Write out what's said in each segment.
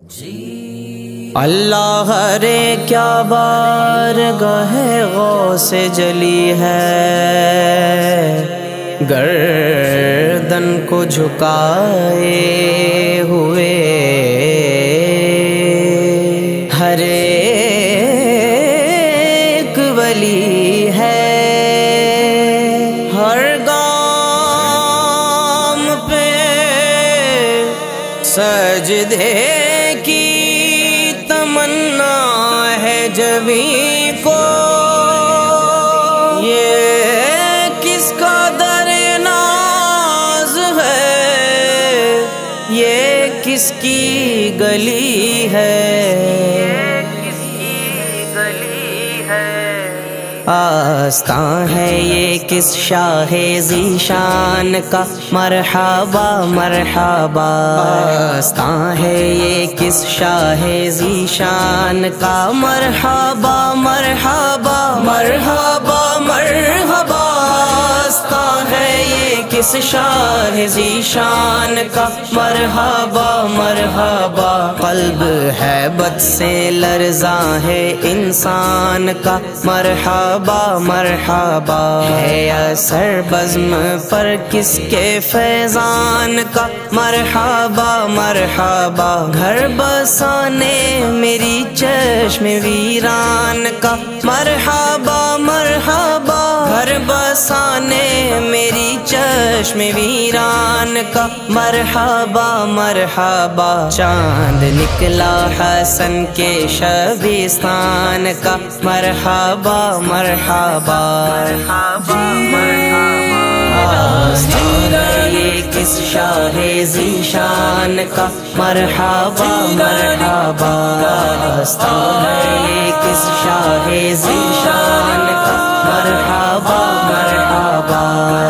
اللہ رے کیا بارگاہ غوث جلی ہے، گردن کو جھکائے ہوئے ہر ایک ولی ہے، ہر گام پہ سجدے کی تمنا ہے جبھی کو، یہ کس کا در ناز ہے، یہ کس کی گلی ہے، آستان ہے یہ کس شاہ ذیشان کا، مرحبا مرحبا، آستان ہے یہ کس شاہ ذیشان کا، مرحبا مرحبا مرحبا مرحبا، آستان ہے یہ کس شاہ ذیشان کا، مرحبا مرحبا، قلب ہیبت سے لرزاں ہے انسان کا، مرحبا مرحبا، ہے اثر بزم پر کس کے فیضان کا، مرحبا مرحبا، گھر بسانے میری چشم ویران کا، مرحبا مرحبا، گھر بسانے میری چشم ویران کا، مرحبا مرحبا، چاند نکلا حسن کے شبستان کا، مرحبا مرحبا آستان ہے یہ کس شاہ ذیشان کا، مرحبا مرحبا، آستان ہے یہ کس شاہ ذیشان کا، مرحبا مرحبا،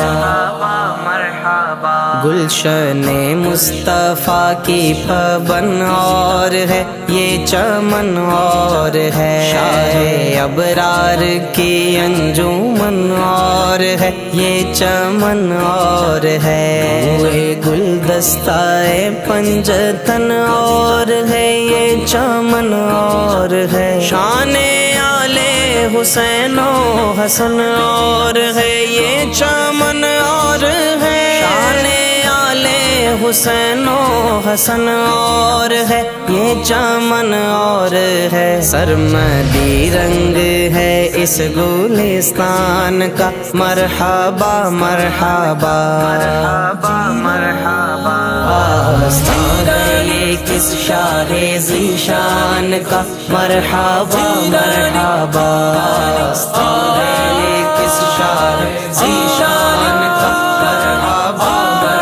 گلشن مصطفیٰ کی پبن اور ہے یہ چمن اور ہے، شاہ ابرار کی انجمن اور ہے یہ چمن اور ہے، گلدستہ پنجتن اور ہے یہ چمن اور ہے، شان آل حسین و حسن اور ہے یہ چمن اور ہے، شان آل حسین و حسن اور ہے یہ چمن اور ہے، سرمدی رنگ ہے اس گلستان کا، مرحبا مرحبا مرحبا، آستان ہے یہ کس شاہ ذیشان کا، مرحبا مرحبا، آستان ہے یہ کس شاہ ذیشان کا، مرحبا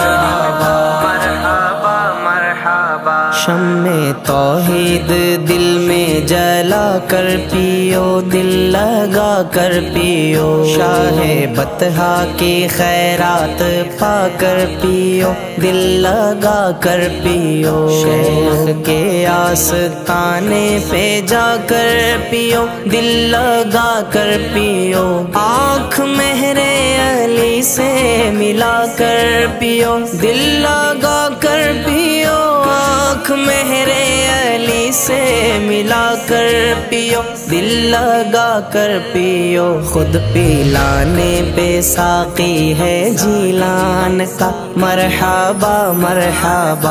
مرحبا، شمع توحید دل میں جلا کر پیو، دل لگا کر پیو، شاہ بطحا کی خیرات پا کر پیو، دل لگا کر پیو، شیخ کے آستانے پہ جا کر پیو، دل لگا کر پیو، آنکھ مہر علی سے ملا کر پیو، دل لگا کر پیو، آنکھ مہر علی سے ملا کر پیو، دل لگا کر پیو، خود پلانے پہ ساقی ہے جیلان کا، مرحبا مرحبا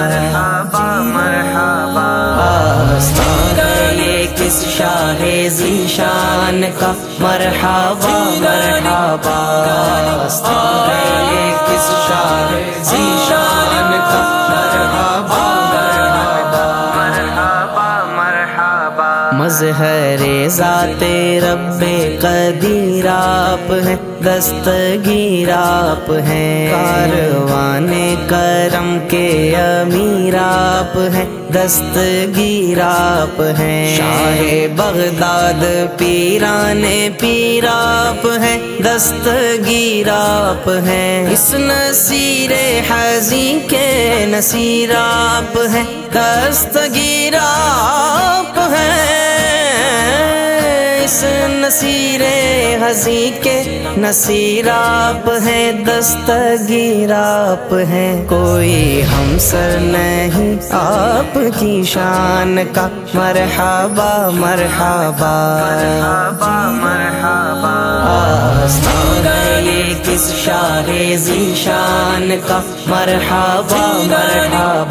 مرحبا، آستان ہے یہ کس شاہ ذیشان کا، مرحبا مرحبا، آستان ہے یہ کس شاہ ذیشان کا، مرحبا مظہر ذات رب قدیر آپ ہیں، دستگیر آپ ہیں، کاروان کرم کے امیر آپ ہیں، دستگیر آپ ہیں، شاہ بغداد پیران پیر آپ ہیں، دستگیر آپ ہیں، اس نصیر حزی کے نصیر آپ ہیں، دستگیر آپ ہیں، اس نصیر ہزی کے نصیر آپ ہیں، دستگیر آپ ہیں، کوئی ہمسر نہیں آپ کی شان کا، مرحبا مرحبا مرحبا۔ آستان یہ کس شاہ ذی شان کا، مرحبا مرحبا